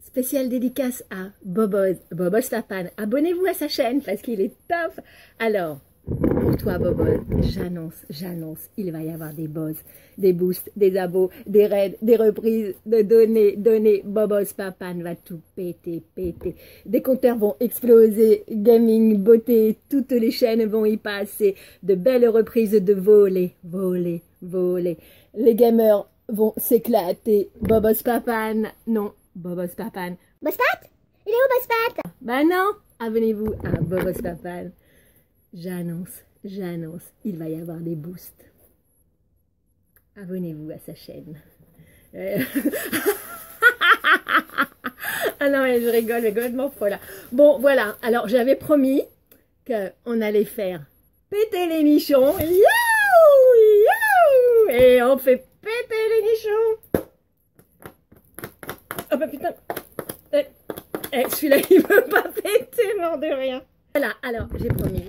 Spéciale dédicace à Bobos Papan. Abonnez-vous à sa chaîne parce qu'il est top. Alors, pour toi Bobos, j'annonce, il va y avoir des buzz, des boosts, des abos, des raids, des reprises, de données. Bobos Papan va tout péter. Des compteurs vont exploser, gaming, beauté, toutes les chaînes vont y passer. De belles reprises de voler. Les gamers vont s'éclater. Bobos Papan, non. Bobos Papan. Bosspat? Il est où Bosspat? Bah non, abonnez-vous à Bobos Papan. J'annonce, il va y avoir des boosts. Abonnez-vous à sa chaîne. Ah non, mais je rigole, mais complètement folle là. Bon, voilà, alors j'avais promis qu'on allait faire péter les nichons. Et on fait péter les nichons. Oh bah putain. Celui-là, il veut pas péter, mort de rien. Voilà, alors, j'ai promis,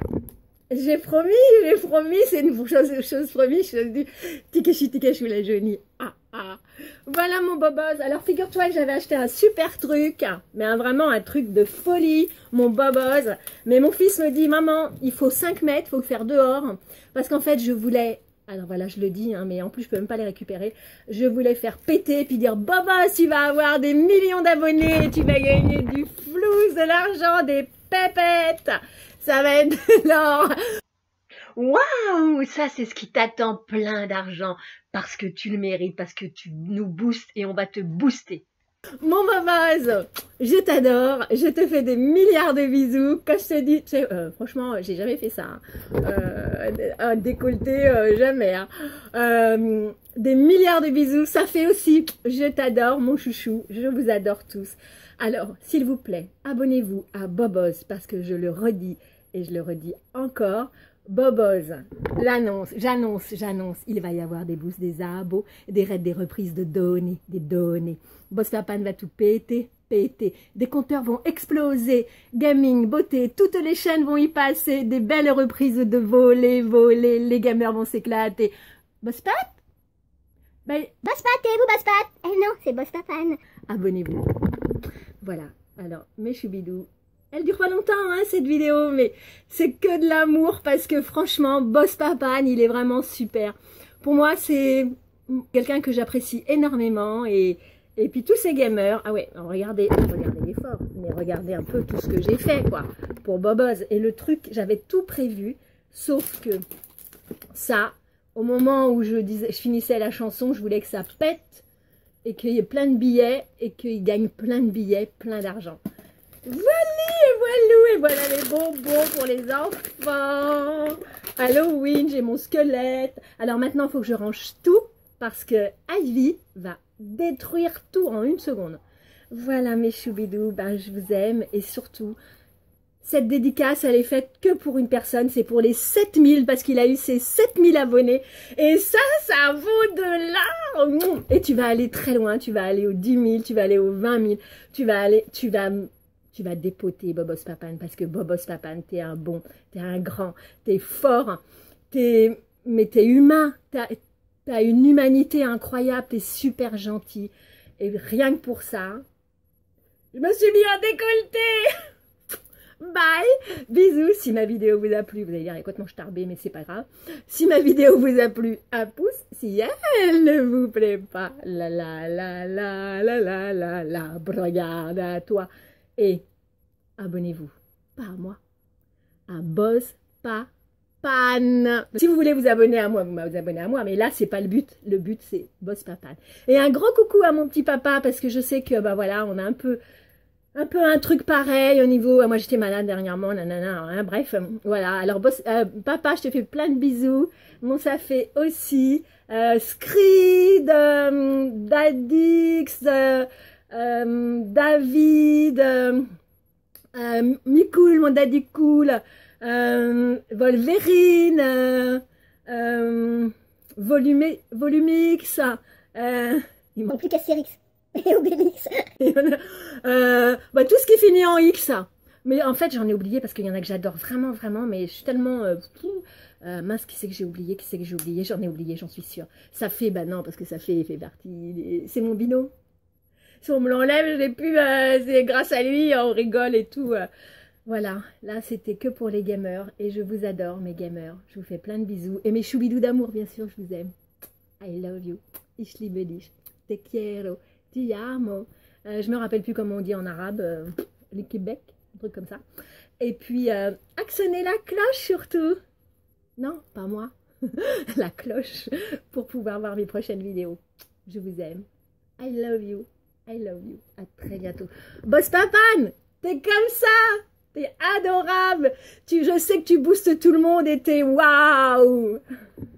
c'est une chose promise, chose due. Tikachu la jaunie. Voilà mon Bobos. Alors, figure-toi que j'avais acheté un super truc, mais vraiment un truc de folie, mon Bobos. Mais mon fils me dit, maman, il faut 5 mètres, il faut le faire dehors. Parce qu'en fait, je voulais... Alors voilà, je le dis, hein, mais en plus, je peux même pas les récupérer. Je voulais faire péter, puis dire, Bobos, tu vas avoir des millions d'abonnés, tu vas gagner du flouze, de l'argent, des pépettes. Ça va être de l'or. Waouh, ça, c'est ce qui t'attend, plein d'argent. Parce que tu le mérites, parce que tu nous boostes et on va te booster. Mon Bobos, je t'adore, je te fais des milliards de bisous. Quand je te dis, tu sais, franchement, j'ai jamais fait ça. Un décolleté, jamais. Des milliards de bisous, ça fait aussi, je t'adore, mon chouchou, je vous adore tous. Alors, s'il vous plaît, abonnez-vous à Bobos parce que je le redis et je le redis encore. Bobos, j'annonce, il va y avoir des boosts, des abos, des raids, des reprises de données, des données. Boss Papan va tout péter. Des compteurs vont exploser, gaming, beauté, toutes les chaînes vont y passer, des belles reprises de voler, les gamers vont s'éclater. Bosspat? Ben, Bosspat, et vous Bosspat? Eh non, c'est Boss Papan. abonnez-vous. Voilà, alors, mes choubidous. Elle dure pas longtemps, hein, cette vidéo, mais c'est que de l'amour parce que franchement, Boss Papan, il est vraiment super. Pour moi, c'est quelqu'un que j'apprécie énormément et puis tous ces gamers, ah ouais, regardez l'effort, mais regardez un peu tout ce que j'ai fait, quoi, pour Bobos. Et le truc, j'avais tout prévu, sauf que ça, au moment où je finissais la chanson, je voulais que ça pète et qu'il y ait plein de billets et qu'il gagne plein de billets, plein d'argent. Et voilà les bonbons pour les enfants. Halloween, j'ai mon squelette. Alors maintenant, il faut que je range tout parce que Ivy va détruire tout en 1 seconde. Voilà mes choubidous, ben, je vous aime et surtout, cette dédicace, elle est faite que pour une personne, c'est pour les 7000 parce qu'il a eu ses 7000 abonnés. Et ça vaut de l'or. Et tu vas aller très loin, tu vas aller aux 10 000, tu vas aller aux 20 000, tu vas dépoter Bobos Papan parce que Bobos Papan, t'es un bon, t'es un grand, t'es fort, mais t'es humain, t'as une humanité incroyable, t'es super gentil. Et rien que pour ça, je me suis mis un décolleté. Bye, bisous. Si ma vidéo vous a plu, vous allez dire complètement starbé, mais c'est pas grave. Si ma vidéo vous a plu, un pouce. Si elle ne vous plaît pas, regarde à toi. Et abonnez-vous, pas à moi, à Boss Papan. Si vous voulez vous abonner à moi, vous abonnez à moi, mais là, c'est pas le but. Le but, c'est Boss Papan. Et un gros coucou à mon petit papa, parce que je sais que, bah voilà, on a un peu un truc pareil au niveau... Moi, j'étais malade dernièrement, nanana, hein, bref, voilà. Alors, papa, je te fais plein de bisous. Mon ça fait aussi. Screed, Dadix, David, Mikoul, mon daddy cool, Wolverine, Volumix, Il manque plus qu'Astérix et Obélix. Bah, tout ce qui finit en X. Mais en fait, j'en ai oublié parce qu'il y en a que j'adore vraiment, mais je suis tellement... mince, qui c'est que j'ai oublié, J'en ai oublié, j'en suis sûre. Ça fait, bah non, parce que ça fait partie... C'est mon binôme. Si on me l'enlève, je l'ai plus, c'est grâce à lui, on rigole et tout. Voilà, là c'était que pour les gamers et je vous adore mes gamers. Je vous fais plein de bisous et mes choubidous d'amour bien sûr, je vous aime. I love you. Ich liebe dich. Te quiero. Ti amo. Je me rappelle plus comment on dit en arabe, le Québec, un truc comme ça. Et puis actionnez la cloche surtout. Non, pas moi. La cloche pour pouvoir voir mes prochaines vidéos. Je vous aime. I love you. I love you. À très bientôt. Boss Papan, t'es comme ça. T'es adorable. Je sais que tu boostes tout le monde et t'es waouh.